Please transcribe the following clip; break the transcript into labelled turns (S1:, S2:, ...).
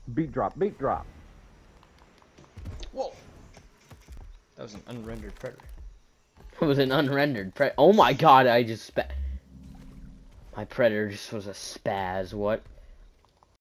S1: Beat drop, beat drop.
S2: Whoa! That was an unrendered predator.
S3: It was an unrendered oh my god, I just my predator just was a spaz, what?